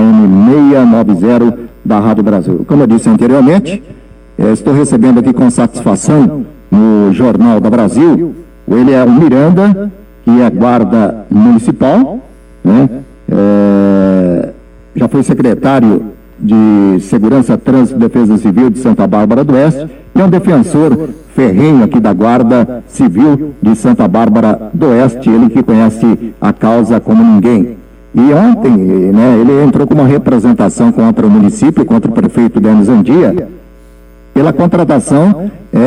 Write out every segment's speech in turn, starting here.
AM 690 da Rádio Brasil. Como eu disse anteriormente, estou recebendo aqui com satisfação no Jornal da Brasil o Eliel Miranda, que é guarda municipal, né? Já foi secretário de Segurança, Trânsito e Defesa Civil de Santa Bárbara do Oeste, e é um defensor ferrenho aqui da Guarda Civil de Santa Bárbara do Oeste, ele que conhece a causa como ninguém. E ontem, né, ele entrou com uma representação contra o município, contra o prefeito Denis Andia, pela contratação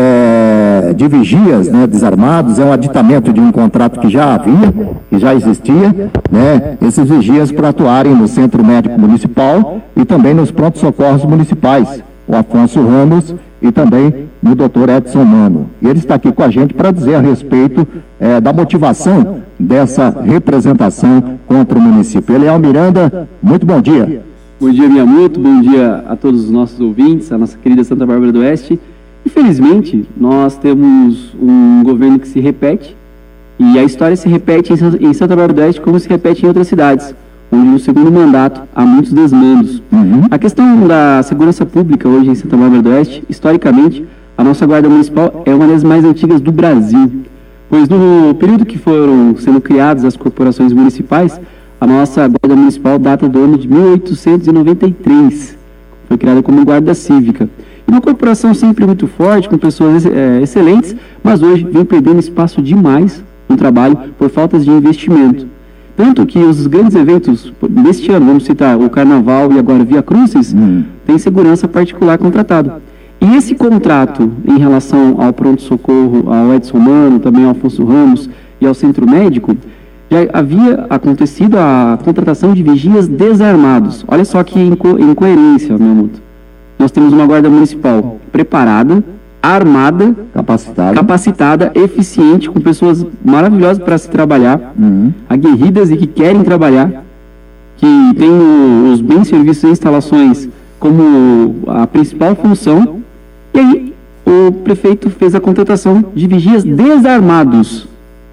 de vigias, né, desarmados. É um aditamento de um contrato que já havia, que já existia, né, esses vigias para atuarem no Centro Médico Municipal e também nos prontos-socorros municipais, o Afonso Ramos e também o Dr. Edson Mano. E ele está aqui com a gente para dizer a respeito da motivação dessa representação contra o município. Eliel Miranda, muito bom dia. Bom dia, Miyamoto, bom dia a todos os nossos ouvintes, a nossa querida Santa Bárbara do Oeste. Infelizmente, nós temos um governo que se repete, e a história se repete em Santa Bárbara do Oeste como se repete em outras cidades, onde no segundo mandato há muitos desmandos. A questão da segurança pública hoje em Santa Bárbara do Oeste, historicamente, a nossa Guarda Municipal é uma das mais antigas do Brasil, pois no período que foram sendo criadas as corporações municipais, a nossa Guarda Municipal data do ano de 1893, foi criada como Guarda Cívica. E uma corporação sempre muito forte, com pessoas excelentes, mas hoje vem perdendo espaço demais no trabalho por faltas de investimento. Tanto que os grandes eventos deste ano, vamos citar o Carnaval e agora Via Crucis, tem segurança particular contratado. E esse contrato em relação ao pronto-socorro, ao Edson Mano, também ao Afonso Ramos e ao Centro Médico, já havia acontecido a contratação de vigias desarmados. Olha só que incoerência, meu amigo. Nós temos uma guarda municipal preparada, armada, capacitada, eficiente, com pessoas maravilhosas para se trabalhar, aguerridas e que querem trabalhar, que tem os bens, serviços e instalações como a principal função. E aí o prefeito fez a contratação de vigias desarmados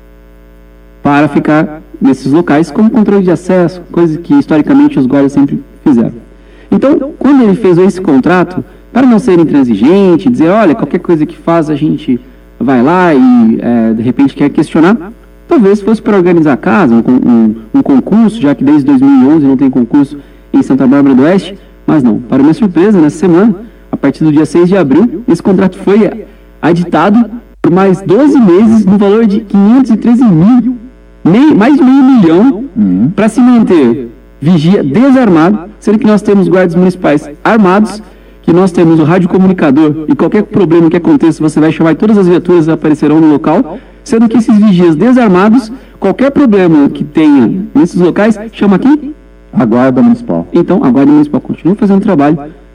para ficar nesses locais como controle de acesso, coisa que historicamente os guardas sempre fizeram. Então, quando ele fez esse contrato, para não ser intransigente, dizer, olha, qualquer coisa que faz a gente vai lá e de repente quer questionar, talvez fosse para organizar a casa, um concurso, já que desde 2011 não tem concurso em Santa Bárbara do Oeste, mas não. Para minha surpresa, nessa semana, a partir do dia 6 de abril, esse contrato foi aditado por mais 12 meses no valor de 513 mil, mais de meio milhão, para se manter vigia desarmado, sendo que nós temos guardas municipais armados, que nós temos o radiocomunicador, e qualquer problema que aconteça, você vai chamar e todas as viaturas aparecerão no local, sendo que esses vigias desarmados, qualquer problema que tenha nesses locais, chama aqui? A Guarda Municipal. Então, a Guarda Municipal continua fazendo trabalho,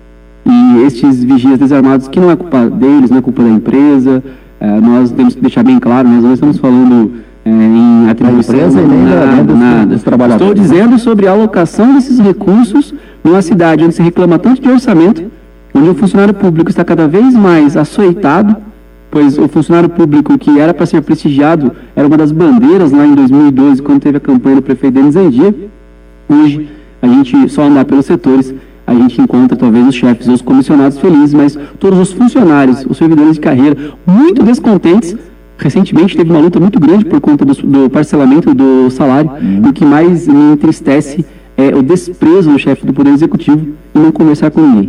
e estes vigias desarmados, que não é culpa deles, não é culpa da empresa, nós temos que deixar bem claro, nós não estamos falando em atribuição, nada. Estou dizendo sobre a alocação desses recursos numa cidade onde se reclama tanto de orçamento, onde o funcionário público está cada vez mais açoitado, pois o funcionário público que era para ser prestigiado era uma das bandeiras lá em 2012, quando teve a campanha do prefeito Denis Andia. Hoje, a gente só andar pelos setores, a gente encontra talvez os chefes ou os comissionados felizes, mas todos os funcionários, os servidores de carreira, muito descontentes. Recentemente teve uma luta muito grande por conta do parcelamento do salário, e o que mais me entristece é o desprezo do chefe do Poder Executivo e não conversar com ninguém.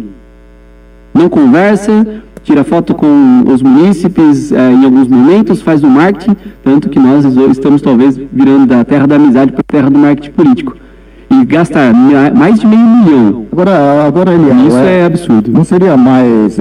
Não conversa, tira foto com os munícipes em alguns momentos, faz o marketing, tanto que nós estamos talvez virando da terra da amizade para a terra do marketing político. E gastar mais de meio milhão. Agora Eliel, isso é absurdo. Não seria mais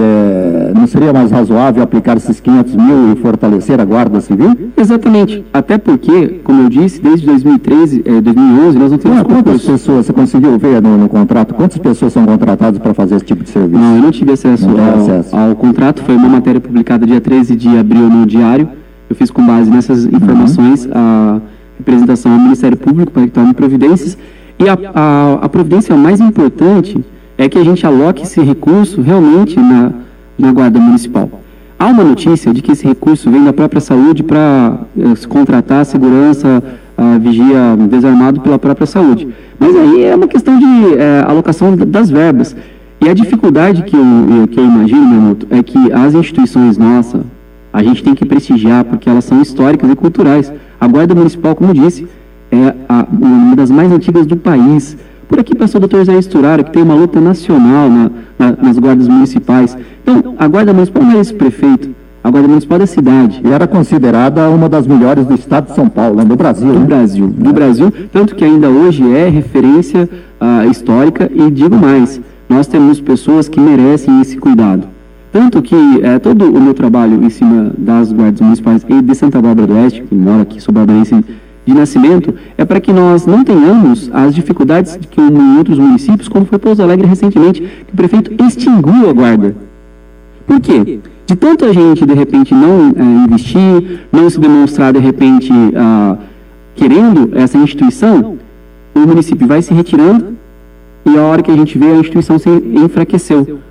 razoável aplicar esses 500 mil e fortalecer a Guarda Civil? Exatamente. Até porque, como eu disse, desde 2011 nós não temos quantas pessoas você conseguiu ver no contrato? Quantas pessoas são contratadas para fazer esse tipo de serviço? Não, eu não tive acesso ao contrato. Foi uma matéria publicada dia 13 de abril no Diário. Eu fiz com base nessas informações a representação ao Ministério Público para que tome providências. E a providência mais importante é que a gente aloque esse recurso realmente na Guarda Municipal. Há uma notícia de que esse recurso vem da própria saúde para contratar a segurança, a vigia desarmado pela própria saúde. Mas aí é uma questão de alocação das verbas. E a dificuldade que eu imagino, Menuto, é que as instituições nossas, a gente tem que prestigiar porque elas são históricas e culturais. A Guarda Municipal, como disse, é uma das mais antigas do país. Por aqui passou o Dr. Zé Esturaro, que tem uma luta nacional nas guardas municipais. Então, a Guarda Municipal não é esse prefeito, a Guarda Municipal da cidade. E era considerada uma das melhores do estado de São Paulo, do Brasil. Do Brasil, tanto que ainda hoje é referência histórica, e digo mais, nós temos pessoas que merecem esse cuidado. Tanto que todo o meu trabalho em cima das guardas municipais e de Santa Bárbara do Oeste, que mora aqui, sou barbarense de nascimento, é para que nós não tenhamos as dificuldades que em outros municípios, como foi Pouso Alegre recentemente, que o prefeito extinguiu a guarda. Por quê? De tanto a gente, de repente, não investir, não se demonstrar, de repente, querendo essa instituição, o município vai se retirando e a hora que a gente vê, a instituição se enfraqueceu.